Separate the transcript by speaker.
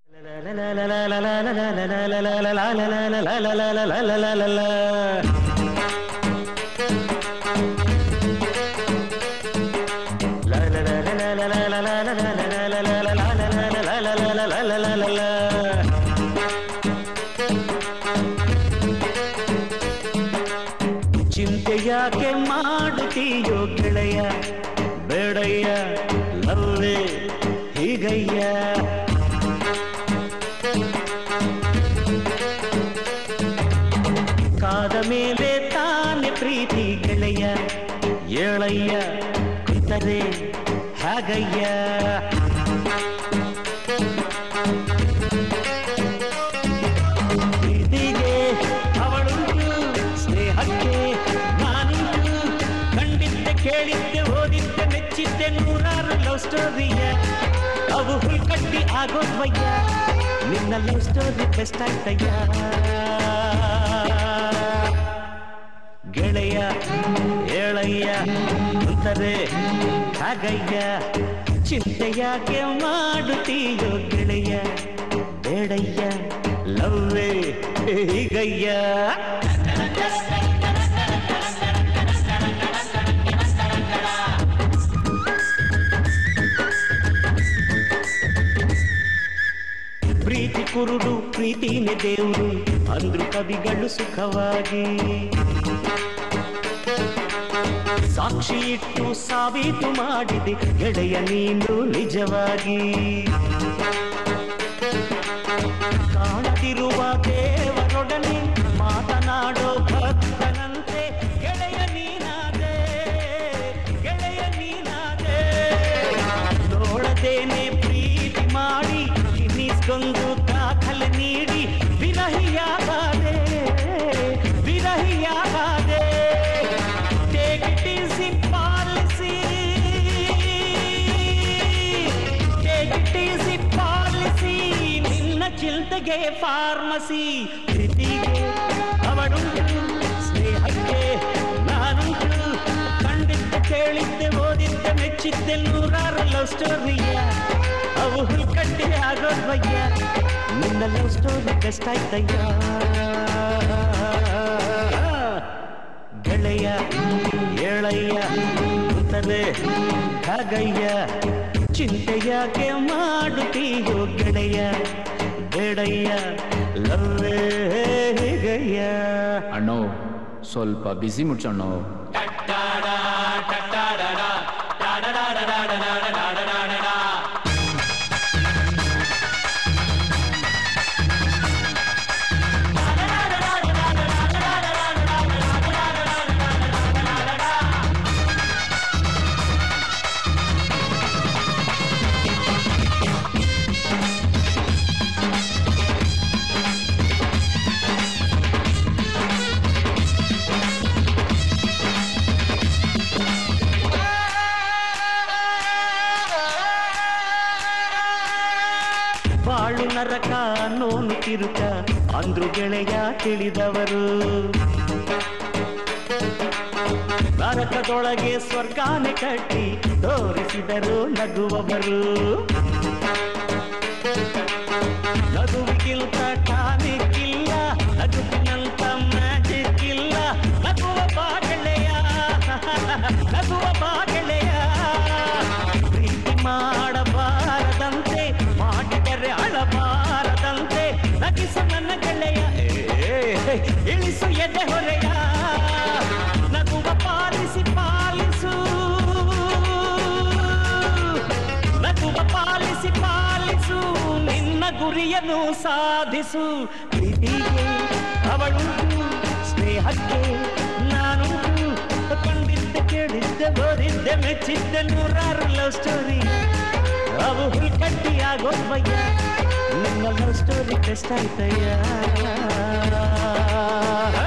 Speaker 1: ಚಿಂತೆ ಯಾಕೆ ಮಾಡುತ್ತೀಯೋ ಗೆಳೆಯ ಬೇಡಯ್ಯ ಲವ್ವೇ ಹೀಗಯ್ಯ ಕಾದ ಮೇಲೆ ತಾನೆ ಪ್ರೀತಿ ಗೆಳೆಯ ಏಳಯ್ಯ ಕುಂತರೆ ಹಾಗಯ್ಯ ಪ್ರೀತಿಗೆ ಅವಳುಂಟು ಸ್ನೇಹಕ್ಕೆ ನಾನುಂಟು ಕಂಡಿದ್ದೆ ಕೇಳಿದ್ದೆ ಓದಿದ್ದೆ ಮೆಚ್ಚಿದ್ದೆ ನೂರಾರು ಲವ್ ಸ್ಟೋರಿಯ ಅವು ಹುಲ್ಕಟ್ಟಿ ಆಗೋದ್ವಯ್ಯ ನಿನ್ನ ಲವ್ ಸ್ಟೋರಿ ಬೆಸ್ಟ್ ಆಯ್ತಯ್ಯ ಗೆಳೆಯ ಏಳಯ್ಯ ಕುಂತರೆ ಹಾಗಯ್ಯ ಚಿಂತೆ ಯಾಕೆ ಮಾಡುತ್ತೀಯೋ ಗೆಳೆಯ ಬೇಡಯ್ಯ ಲವ್ವೇ ಹೀಗಯ್ಯ ಪ್ರೀತಿ ಕುರುಡು ಪ್ರೀತಿನೇ ದೇವರು ಅಂದ್ರು ಕವಿಗಳು ಸುಖವಾಗಿ ಸಾಕ್ಷಿ ಇಟ್ಟು ಸಾಬೀತು ಮಾಡಿದೆ ಗೆಳೆಯ ನೀನು ನಿಜವಾಗಿ ಕಾಣದಿರುವ ದೇವರೊಡನೆ ಮಾತನಾಡೋ ಭಕ್ತನಂತೆ ಗೆಳೆಯ ನೀನಾದೆ ಗೆಳೆಯ ನೀನಾದೆ ನೋಡದೇನೆ ಪ್ರೀತಿ ಮಾಡಿ ಗಿನ್ನಿಸ್ಕೊಂಡು ದಾಖಲೆ ನೀಡಿ ವಿರಹಿಯಾಗಾದೆ ವಿರಹಿಯಾಗಾದೆ Take it easy policy Take it easy policy ನಿನ್ನ ಚಿಂತೆಗೆ ಫಾರ್ಮಸಿ ಪ್ರೀತಿಗೆ ಅವಳುಂಟು ಸ್ನೇಹಕ್ಕೆ ನಾನುಂಟು ಕಂಡಿದ್ದೆ ಕೇಳಿದ್ದೆ ಓದಿದ್ದೆ ಮೆಚ್ಚಿದ್ದೆ ನೂರಾರು ಲವ್ ಸ್ಟೋರಿಯ ಅವು ಹುಲ್ಕಟ್ಟಿ ಆಗೋದ್ವಯ್ಯ ನಿನ್ನ ಲವ್ ಸ್ಟೋರಿ ಬೆಸ್ಟ್ ಆಯ್ತಯ್ಯ ಗೆಳೆಯ ಏಳಯ್ಯ ಕುಂತರೆ ಹಾಗಯ್ಯ ಚಿಂತೆ ಯಾಕೆ ಮಾಡುತ್ತೀಯೋ ಗೆಳೆಯ ಬೇಡಯ್ಯ ಲವ್ವೇ ಹೀಗಯ್ಯ
Speaker 2: ಅಣ್ಣೋ ಸ್ವಲ್ಪ ಬಿಸಿ ಮುಡ್ಸಣ್ಣೋ
Speaker 1: ಬಾಳು ನರಕ ನೋನು ತಿರುಕ ಅಂದ್ರು ಗೆಳೆಯ ತಿಳಿದವರು ನರಕದೊಳಗೆ ಸ್ವರ್ಗಾನೆ ಕಟ್ಟಿ ತೋರಿಸಿದರು ನಗುವವರು ನಗುವಿಗಿಂತ ಟಾನಿಕ್ ಇಲ್ಲ ನಗುವಿನಂತ ಮ್ಯಾಜಿಕ್ ಇಲ್ಲ ನಗುವ ಬಾ ಗೆಳೆಯ ನಗುವ ಬಾ ಗೆಳೆಯ ಪ್ರೀತಿ ಮಾಡಬಾರದಂತೆ ಮಾಡಿದರೆ ಅಳಬಾರದಂತೆ ನಗಿಸು ನನ್ನ ಗೆಳೆಯ ಇಳಿಸು ಎದೆ ಹೊರೆಯ ನಗುವ ಪಾಲಿಸಿ ಪಾಲಿಸು ನಗುವ ಪಾಲಿಸಿ ಪಾಲಿಸು ನಿನ್ನ ಗುರಿಯನ್ನು ಸಾಧಿಸು ಪ್ರೀತಿಗೆ ಅವಳುಂಟು ಸ್ನೇಹಕ್ಕೆ ನಾನುಂಟು ಕಂಡಿದ್ದೆ ಕೇಳಿದ್ದೆ ಓದಿದ್ದೆ ಮೆಚ್ಚಿದ್ದೆ ನೂರಾರು ಲವ್ ಸ್ಟೋರಿ ಅವು ಹುಲ್ಕಟ್ಟಿ ಆಗೋದ್ವಯ್ಯ ನಿನ್ನ ಲವ್ ಸ್ಟೋರಿ ಬೆಸ್ಟ್ ಆಯ್ತಯ್ಯ